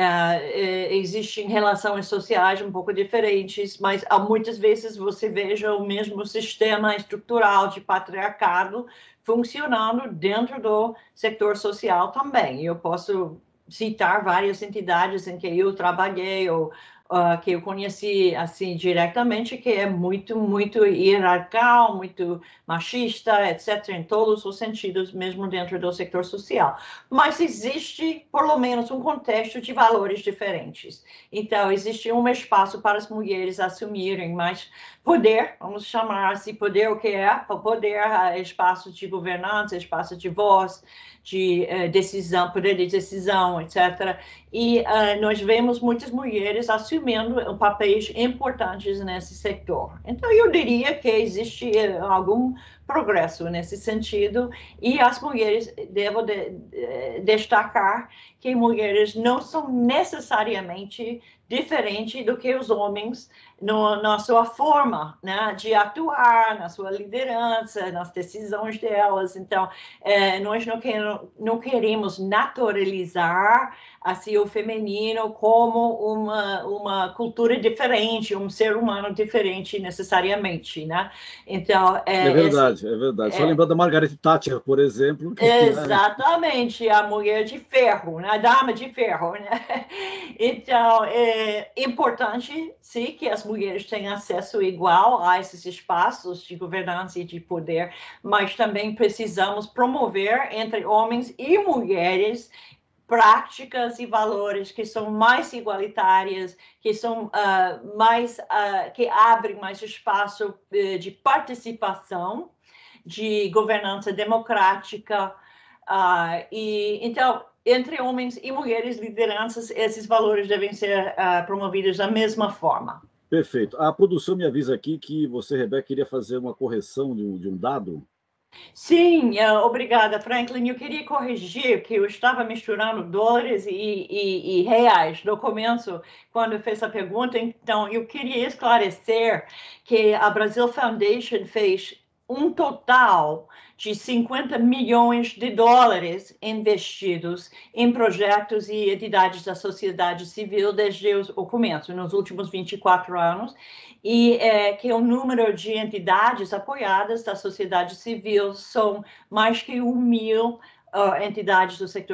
existem relações sociais um pouco diferentes, mas muitas vezes você veja o mesmo sistema estrutural de patriarcado funcionando dentro do setor social também. Eu posso citar várias entidades em que eu trabalhei ou que eu conheci assim diretamente, que é muito hierarquical, muito machista, etc., em todos os sentidos, mesmo dentro do setor social. Mas existe, por lo menos, um contexto de valores diferentes. Então, existe um espaço para as mulheres assumirem mais poder, vamos chamar assim, poder o que é? Poder, espaço de governança, espaço de voz, de decisão, poder de decisão, etc. E nós vemos muitas mulheres assumindo papéis importantes nesse setor. Então, eu diria que existe algum progresso nesse sentido, e as mulheres, devo destacar que mulheres não são necessariamente diferentes do que os homens na sua forma, né, de atuar, na sua liderança, nas decisões delas. Então, nós não queremos naturalizar assim, o feminino como uma cultura diferente, um ser humano diferente necessariamente, né? Então, é verdade. Só lembrando da Margaret Thatcher, por exemplo. Exatamente, a mulher de ferro, né? A dama de ferro, né? Então, é importante, sim, que as mulheres tenham acesso igual a esses espaços de governança e de poder, mas também precisamos promover entre homens e mulheres práticas e valores que são mais igualitárias, que são que abrem mais espaço de participação, de governança democrática, então, entre homens e mulheres lideranças, esses valores devem ser promovidos da mesma forma. Perfeito. A produção me avisa aqui que você, Rebeca, queria fazer uma correção de um dado. Sim, obrigada, Franklin. Eu queria corrigir que eu estava misturando dólares e reais no começo, quando eu fiz a pergunta. Então, eu queria esclarecer que a Brazil Foundation fez um total de 50 milhões de dólares investidos em projetos e entidades da sociedade civil desde o começo, nos últimos 24 anos, e que o número de entidades apoiadas da sociedade civil são mais que 1.000 entidades do setor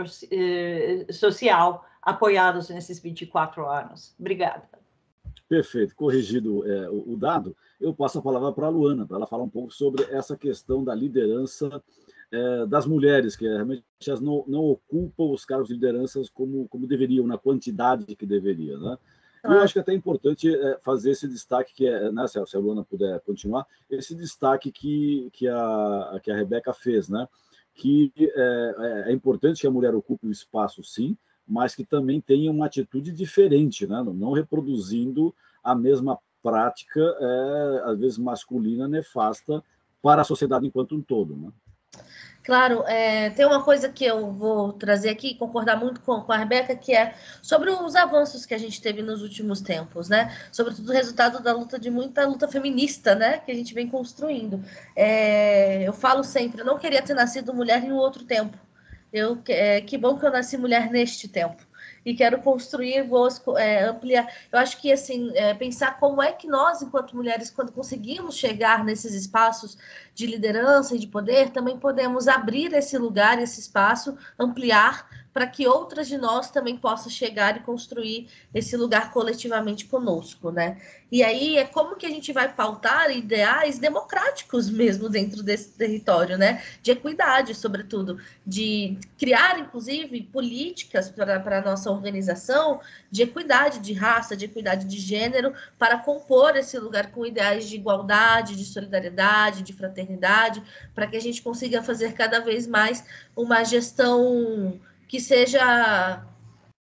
social apoiadas nesses 24 anos. Obrigada. Perfeito. Corrigido o dado, eu passo a palavra para a Luana, para ela falar um pouco sobre essa questão da liderança das mulheres, que realmente elas não ocupam os cargos de liderança como deveriam, na quantidade que deveria, né? Eu acho que é até importante fazer esse destaque, né, se a Luana puder continuar, esse destaque que a Rebeca fez, né? Que é importante que a mulher ocupe o espaço, sim, mas que também tenha uma atitude diferente, né? Não reproduzindo a mesma prática, às vezes masculina, nefasta para a sociedade enquanto um todo, né? Claro, tem uma coisa que eu vou trazer aqui, concordar muito com a Rebeca, que é sobre os avanços que a gente teve nos últimos tempos, né? Sobretudo o resultado da luta, de muita luta feminista, né? Que a gente vem construindo. Eu falo sempre, eu não queria ter nascido mulher em um outro tempo. Que bom que eu nasci mulher neste tempo. E quero construir, vou ampliar. Eu acho que, assim, pensar como é que nós, enquanto mulheres, quando conseguimos chegar nesses espaços de liderança e de poder, também podemos abrir esse lugar, esse espaço, ampliar, para que outras de nós também possam chegar e construir esse lugar coletivamente conosco, né? E aí é como que a gente vai pautar ideais democráticos mesmo dentro desse território, né? De equidade, sobretudo, de criar, inclusive, políticas para a nossa organização de equidade de raça, de equidade de gênero, para compor esse lugar com ideais de igualdade, de solidariedade, de fraternidade, para que a gente consiga fazer cada vez mais uma gestão que seja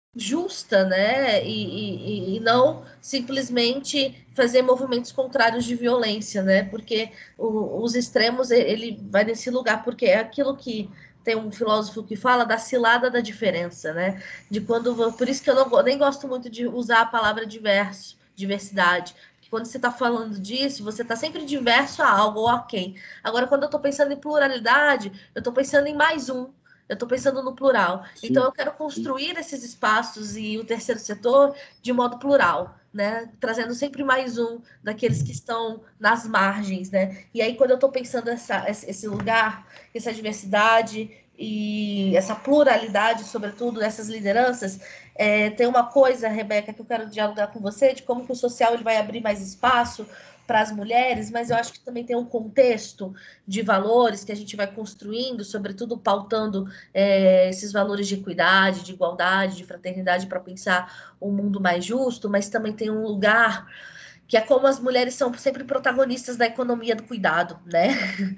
justa, né? E não simplesmente fazer movimentos contrários de violência, né? Porque os extremos, ele vai nesse lugar, porque é aquilo que tem um filósofo que fala da cilada da diferença, né? De quando, por isso que eu nem gosto muito de usar a palavra diversidade. Quando você está falando disso, você está sempre diverso a algo ou a quem. Agora, quando eu estou pensando em pluralidade, eu estou pensando em mais um. Eu estou pensando no plural. Sim, então, eu quero construir esses espaços e o terceiro setor de modo plural, né? Trazendo sempre mais um daqueles que estão nas margens, né? E aí, quando eu estou pensando esse lugar, essa diversidade e essa pluralidade, sobretudo, dessas lideranças, tem uma coisa, Rebeca, que eu quero dialogar com você, de como que o social ele vai abrir mais espaço para as mulheres, mas eu acho que também tem um contexto de valores que a gente vai construindo, sobretudo pautando esses valores de equidade, de igualdade, de fraternidade, para pensar um mundo mais justo, mas também tem um lugar que é como as mulheres são sempre protagonistas da economia do cuidado, né?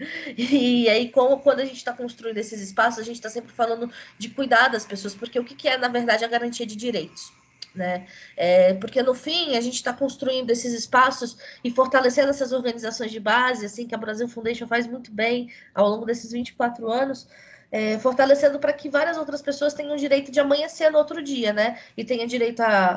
E aí, quando a gente está construindo esses espaços, a gente está sempre falando de cuidar das pessoas, porque o que é, na verdade, a garantia de direitos? Né? Porque no fim a gente está construindo esses espaços e fortalecendo essas organizações de base, assim que a Brasil Foundation faz muito bem ao longo desses 24 anos, fortalecendo para que várias outras pessoas tenham o direito de amanhecer no outro dia, né? E tenha direito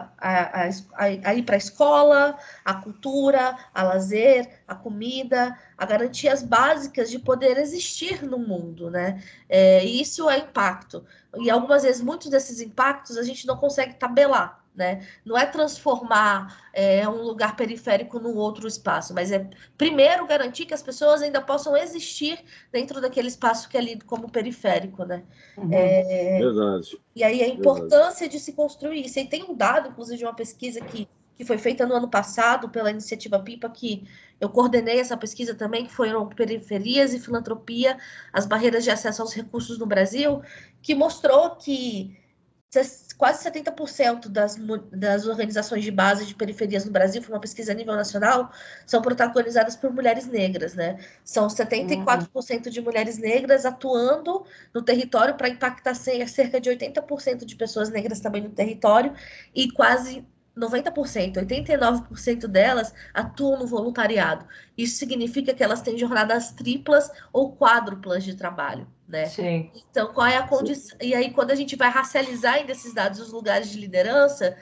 a ir para a escola, a cultura, a lazer, a comida, a garantias básicas de poder existir no mundo, né? Isso é impacto. E algumas vezes, muitos desses impactos a gente não consegue tabelar, né? Não é transformar um lugar periférico num outro espaço, mas é primeiro garantir que as pessoas ainda possam existir dentro daquele espaço que é lido como periférico, né? Uhum. Verdade. E aí a importância de se construir isso. E tem um dado, inclusive, de uma pesquisa que foi feita no ano passado pela iniciativa PIPA, que eu coordenei essa pesquisa também, que foram periferias e filantropia, as barreiras de acesso aos recursos no Brasil, que mostrou que quase 70% das organizações de base de periferias no Brasil, foi uma pesquisa a nível nacional, são protagonizadas por mulheres negras, né? São 74% de mulheres negras atuando no território para impactar cerca de 80% de pessoas negras também no território e quase 90%, 89% delas atuam no voluntariado. Isso significa que elas têm jornadas triplas ou quádruplas de trabalho, né? Sim. Então, qual é a condição? E aí, quando a gente vai racializar ainda esses dados, os lugares de liderança,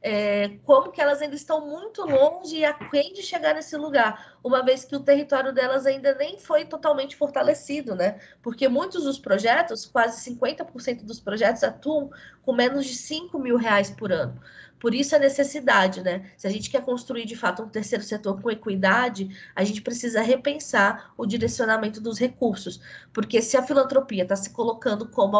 como que elas ainda estão muito longe e aquém de chegar nesse lugar, uma vez que o território delas ainda nem foi totalmente fortalecido, né? Porque muitos dos projetos, quase 50% dos projetos, atuam com menos de R$ 5.000 por ano. Por isso a necessidade, né? Se a gente quer construir de fato um terceiro setor com equidade, a gente precisa repensar o direcionamento dos recursos. Porque se a filantropia está se colocando como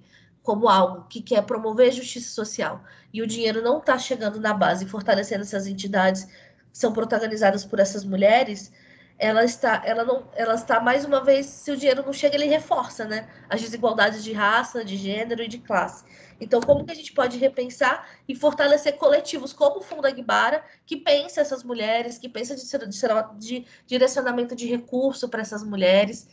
algo que quer promover justiça social, e o dinheiro não está chegando na base e fortalecendo essas entidades que são protagonizadas por essas mulheres, ela está mais uma vez, se o dinheiro não chega, ele reforça, né? As desigualdades de raça, de gênero e de classe. Então, como que a gente pode repensar e fortalecer coletivos como o Fundo Aguibara, que pensa essas mulheres, que pensa de direcionamento de recurso para essas mulheres.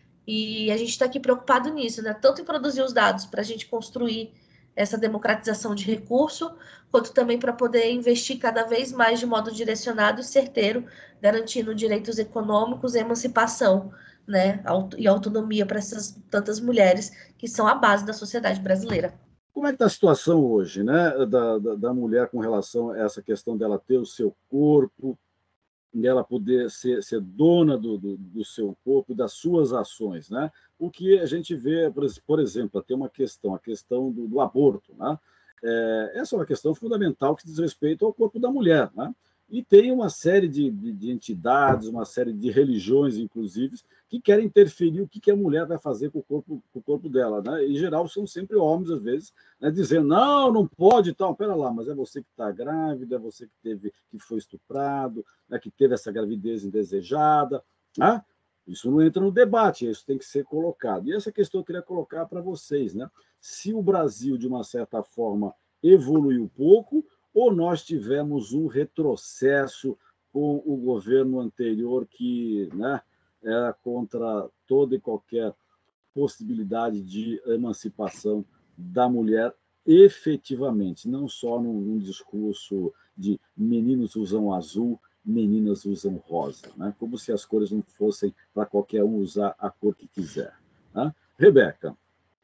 E a gente está aqui preocupado nisso, né? Tanto em produzir os dados para a gente construir essa democratização de recurso, quanto também para poder investir cada vez mais de modo direcionado e certeiro, garantindo direitos econômicos e emancipação, né? E autonomia para essas tantas mulheres que são a base da sociedade brasileira. Como é que está a situação hoje, né, da mulher com relação a essa questão dela ter o seu corpo, dela poder ser dona do seu corpo e das suas ações, né? O que a gente vê, por exemplo, tem uma questão, a questão do aborto, né? Essa é uma questão fundamental que diz respeito ao corpo da mulher, né? E tem uma série de entidades, uma série de religiões, inclusive, que querem interferir o que a mulher vai fazer com o corpo dela, né? Em geral, são sempre homens, às vezes, né, dizendo, não pode e tal. Pera lá, mas é você que está grávida, é você que foi estuprado, né, que teve essa gravidez indesejada, né? Isso não entra no debate, isso tem que ser colocado. E essa questão eu queria colocar para vocês, né? Se o Brasil, de uma certa forma, evoluiu pouco, ou nós tivemos um retrocesso com o governo anterior que, né, era contra toda e qualquer possibilidade de emancipação da mulher efetivamente, não só num discurso de meninos usam azul, meninas usam rosa, né? Como se as cores não fossem para qualquer um usar a cor que quiser. Né? Rebeca.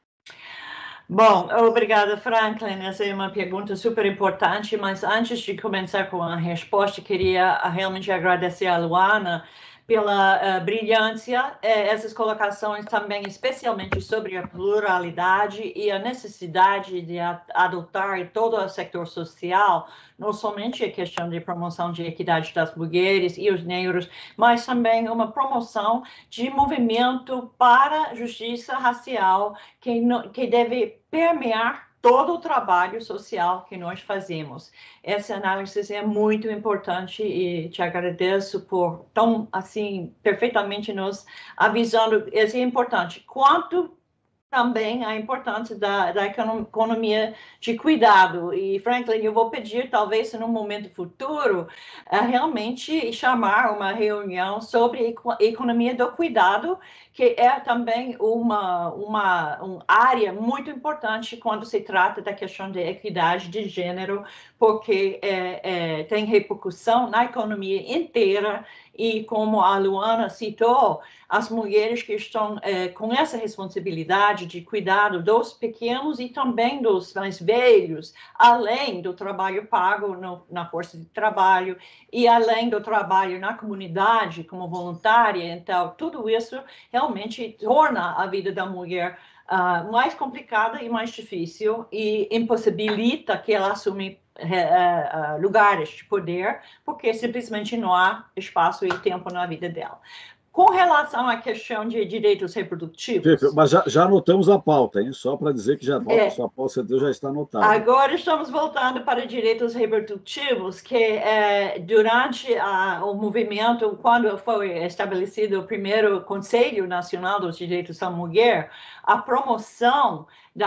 Bom, obrigada, Franklin. Essa é uma pergunta super importante, mas antes de começar com a resposta, queria realmente agradecer a Luana pela brilhância, essas colocações também, especialmente sobre a pluralidade e a necessidade de adotar em todo o setor social, não somente a questão de promoção de equidade das mulheres e os negros, mas também uma promoção de movimento para a justiça racial que deve permear todo o trabalho social que nós fazemos. Essa análise é muito importante e te agradeço por tão, assim, perfeitamente nos avisando. Isso é importante. Quanto também a importância da economia de cuidado. E, Franklin, eu vou pedir, talvez, num momento futuro, realmente chamar uma reunião sobre economia do cuidado, que é também uma área muito importante quando se trata da questão de equidade de gênero, porque tem repercussão na economia inteira e, como a Luana citou, as mulheres que estão com essa responsabilidade de cuidado dos pequenos e também dos mais velhos, além do trabalho pago na força de trabalho e além do trabalho na comunidade como voluntária. Então, tudo isso realmente torna a vida da mulher mais complicada e mais difícil e impossibilita que ela assume lugares de poder, porque simplesmente não há espaço e tempo na vida dela. Com relação à questão de direitos reprodutivos... Mas já anotamos a pauta, hein? Só para dizer que sua pauta já está anotada. Agora estamos voltando para direitos reprodutivos, que durante o movimento, quando foi estabelecido o primeiro Conselho Nacional dos Direitos da Mulher, a promoção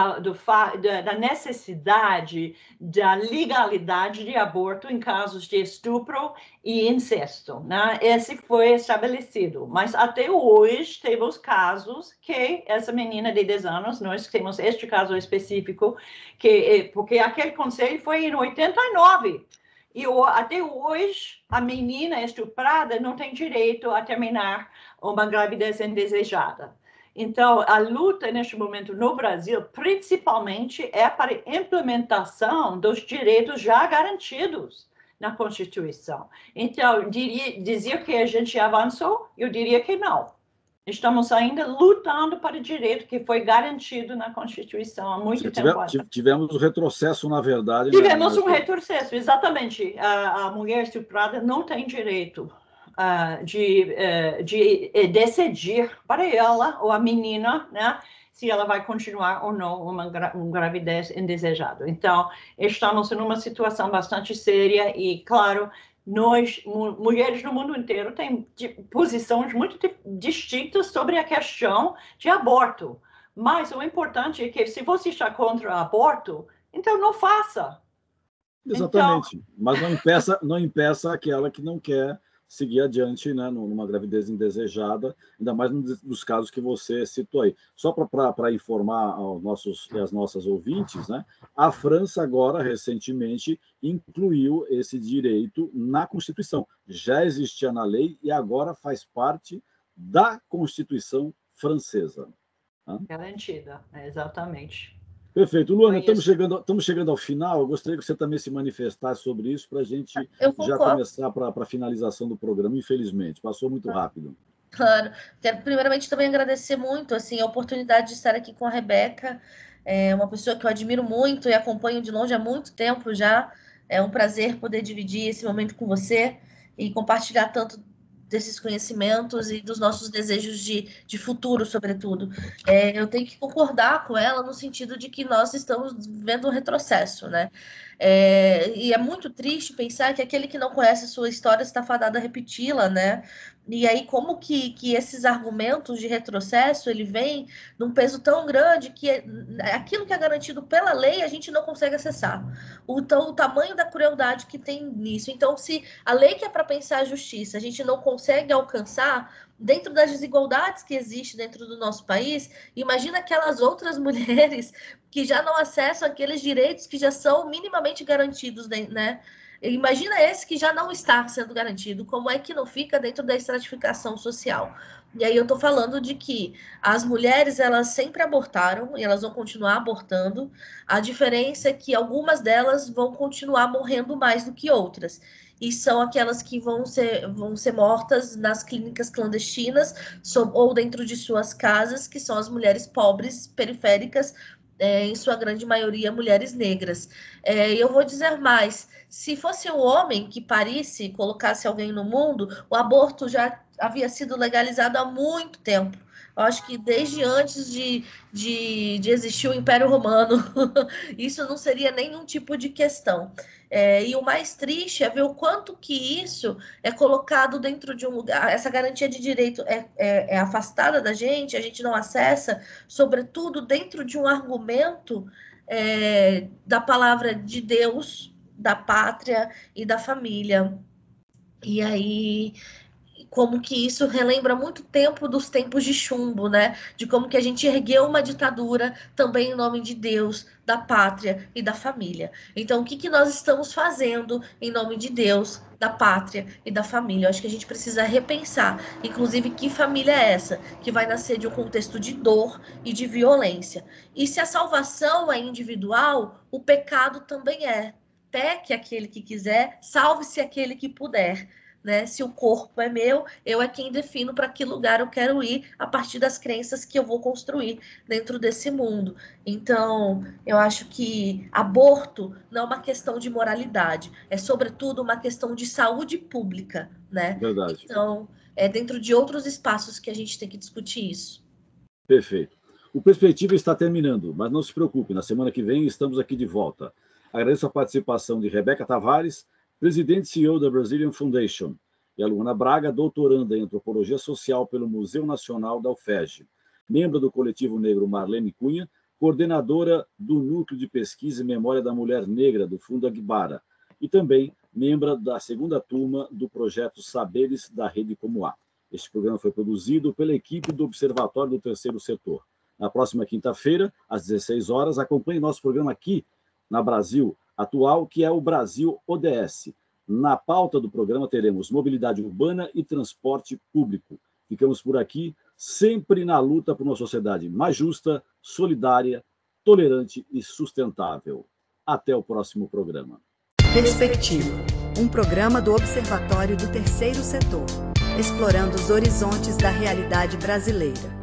da necessidade da legalidade de aborto em casos de estupro e incesto, né? Esse foi estabelecido, mas até hoje temos casos que essa menina de 10 anos, nós temos este caso específico, porque aquele conselho foi em 89, e até hoje a menina estuprada não tem direito a terminar uma gravidez indesejada. Então, a luta neste momento no Brasil, principalmente, é para a implementação dos direitos já garantidos na Constituição. Então, dizer que a gente avançou, eu diria que não. Estamos ainda lutando para o direito que foi garantido na Constituição há muito tempo. Tivemos um retrocesso, na verdade. Tivemos um retrocesso, exatamente. A mulher estuprada não tem direito de decidir para ela, ou a menina, né, se ela vai continuar ou não uma gravidez indesejada. Então, estamos numa situação bastante séria e, claro, nós, mulheres no mundo inteiro, têm posições muito distintas sobre a questão de aborto. Mas o importante é que, se você está contra o aborto, então não faça. Exatamente. Então... Mas não impeça aquela que não quer seguir adiante, né, numa gravidez indesejada, ainda mais nos casos que você citou aí. Só para informar as nossas ouvintes, né, a França agora, recentemente, incluiu esse direito na Constituição. Já existia na lei e agora faz parte da Constituição francesa. Né? Garantida, exatamente. Perfeito. Luana, estamos chegando ao final. Eu gostaria que você também se manifestasse sobre isso para a gente já começar para a finalização do programa. Infelizmente, passou muito rápido. Claro. Quero primeiramente também agradecer muito assim, a oportunidade de estar aqui com a Rebeca. É uma pessoa que eu admiro muito e acompanho de longe há muito tempo já. É um prazer poder dividir esse momento com você e compartilhar tanto desses conhecimentos e dos nossos desejos de futuro, sobretudo. Eu tenho que concordar com ela no sentido de que nós estamos vivendo um retrocesso, né? E é muito triste pensar que aquele que não conhece a sua história está fadado a repeti-la, né? E aí, como que esses argumentos de retrocesso, ele vem num peso tão grande que aquilo que é garantido pela lei, a gente não consegue acessar. O tamanho da crueldade que tem nisso. Então, se a lei que é para pensar a justiça, a gente não consegue alcançar, dentro das desigualdades que existem dentro do nosso país, imagina aquelas outras mulheres que já não acessam aqueles direitos que já são minimamente garantidos, né? Imagina esse que já não está sendo garantido, como é que não fica dentro da estratificação social? E aí eu estou falando de que as mulheres, elas sempre abortaram e elas vão continuar abortando. A diferença é que algumas delas vão continuar morrendo mais do que outras. E são aquelas que vão ser mortas nas clínicas clandestinas ou dentro de suas casas, que são as mulheres pobres, periféricas, em sua grande maioria mulheres negras. E eu vou dizer mais, se fosse um homem que parisse, colocasse alguém no mundo, o aborto já havia sido legalizado há muito tempo. Eu acho que desde antes de existir o Império Romano, isso não seria nenhum tipo de questão. E o mais triste é ver o quanto que isso é colocado dentro de um lugar, essa garantia de direito é afastada da gente, a gente não acessa, sobretudo dentro de um argumento da palavra de Deus, da pátria e da família. E aí, como que isso relembra muito tempo dos tempos de chumbo, né? De como que a gente ergueu uma ditadura também em nome de Deus, da pátria e da família. Então, o que nós estamos fazendo em nome de Deus, da pátria e da família? Eu acho que a gente precisa repensar, inclusive, que família é essa, que vai nascer de um contexto de dor e de violência. E se a salvação é individual, o pecado também é. Peque aquele que quiser, salve-se aquele que puder. Né? Se o corpo é meu, eu é quem defino para que lugar eu quero ir a partir das crenças que eu vou construir dentro desse mundo. Então, eu acho que aborto não é uma questão de moralidade, é sobretudo uma questão de saúde pública, né? Verdade. Então, é dentro de outros espaços que a gente tem que discutir isso. Perfeito. O Perspectiva está terminando, mas não se preocupe, na semana que vem estamos aqui de volta. Agradeço a participação de Rebeca Tavares, presidente e CEO da Brazilian Foundation, e a Luana Braga, doutoranda em Antropologia Social pelo Museu Nacional da UFERJ, membro do Coletivo Negro Marlene Cunha, coordenadora do Núcleo de Pesquisa e Memória da Mulher Negra do Fundo Aguibara, e também membro da segunda turma do projeto Saberes da Rede Como Há. Este programa foi produzido pela equipe do Observatório do Terceiro Setor. Na próxima quinta-feira, às 16 horas, acompanhe nosso programa aqui na Brasil Atual, que é o Brasil ODS. Na pauta do programa teremos mobilidade urbana e transporte público. Ficamos por aqui, sempre na luta por uma sociedade mais justa, solidária, tolerante e sustentável. Até o próximo programa. Perspectiva, um programa do Observatório do Terceiro Setor, explorando os horizontes da realidade brasileira.